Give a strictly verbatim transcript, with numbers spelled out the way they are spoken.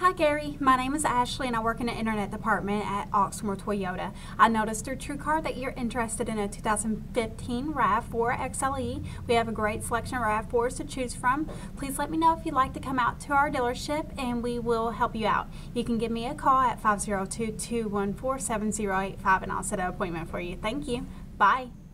Hi Gary, my name is Ashley and I work in the internet department at Oxmoor Toyota. I noticed through TrueCar that you're interested in a two thousand fifteen RAV four X L E. We have a great selection of RAV fours to choose from. Please let me know if you'd like to come out to our dealership and we will help you out. You can give me a call at five zero two, two one four, seven zero eight five and I'll set an appointment for you. Thank you. Bye.